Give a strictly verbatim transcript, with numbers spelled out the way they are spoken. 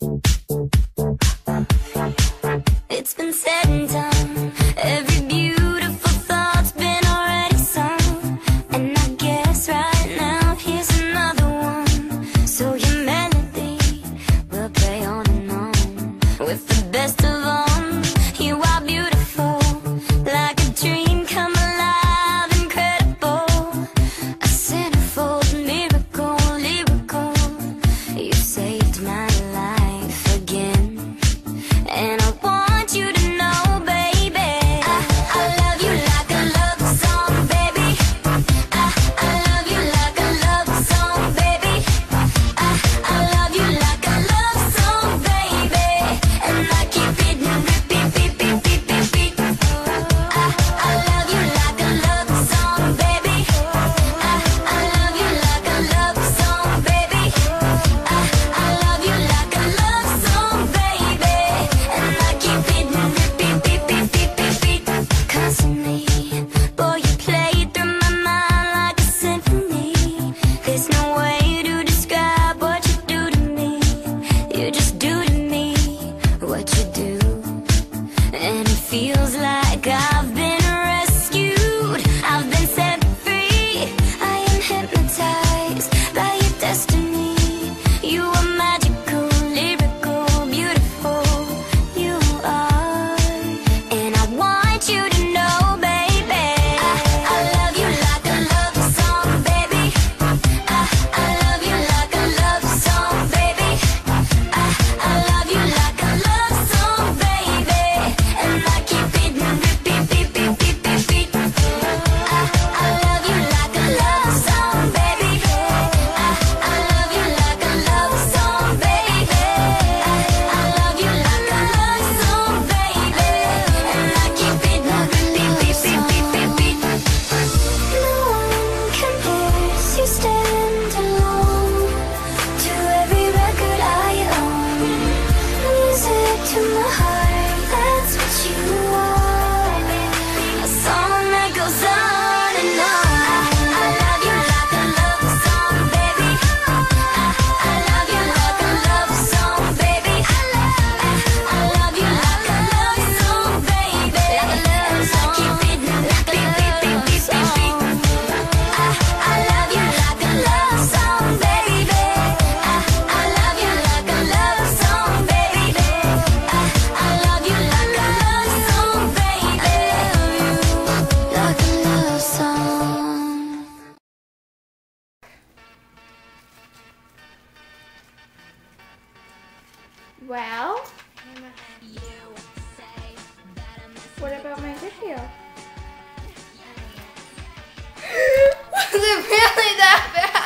It's been said and done. Every beautiful thought's been already sung. And I guess right now here's another one. So your melody will play on and on. With the best of them, you are beautiful, like a dream come alive, incredible. A centerfold miracle, lyrical. You saved my life again. And I want you to know, baby, I, I love you like a love song, baby. I, I love you like a love song, baby. I, I love you like a love song, baby. And I keep it repeat, beat, beat, beat, beat, beat. I, I love you like a love song, baby. I, I love you like a love song, baby. I, I love you like a love song, baby. And I keep it repeat, beat, beat, beat, beat, beat. Constantly, boy, you play through my mind like a symphony. There's no way to describe what you do to me. You just do to me what you do. And it feels like I've been rescued. I've been set free. I am hypnotized by your destiny. You are magical, lyrical, beautiful. You are. And I want you to know, baby, I, I love you like a love song, baby. I, I love you like a love song, baby. I, I love you like a love song, baby. And I keep it repeat, beat, beat, beat, beat, beat. I, I love you like a love song, baby. I, I love you like a love song, baby. I, I love you like a love song, baby. And I keep it repeat, beat, beat, beat, beat, beat. No one compares, you stand alone to every record I own. Music to my heart, that's what you are. A song that goes on and on. I love you like a love song, baby. I, I love you like a love song, baby. I, I love you like a love song, baby. Like a love song. Keep it like a love song. I, I love you like a love song, baby. I, I love you like a love song, baby. I, I love you like a love song, baby. Like a love song. Well, what about my video? Was it really that bad?